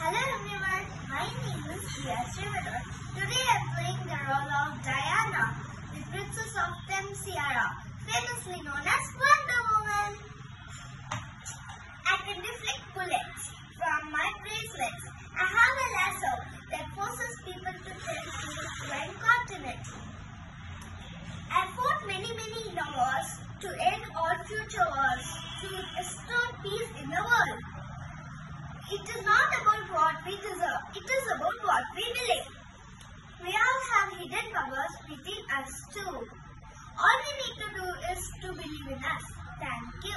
Hello everyone, my name is Priya Srivadar. Today I am playing the role of Diana, the Princess of Themyscira, famously known as Wonder Woman. I can deflect bullets from my bracelets. I have a lasso that forces people to transcend to one continent. I fought many wars to end all future wars to restore peace in the world. It is not about what we deserve, it is about what we believe. We all have hidden powers within us too. All we need to do is to believe in us. Thank you.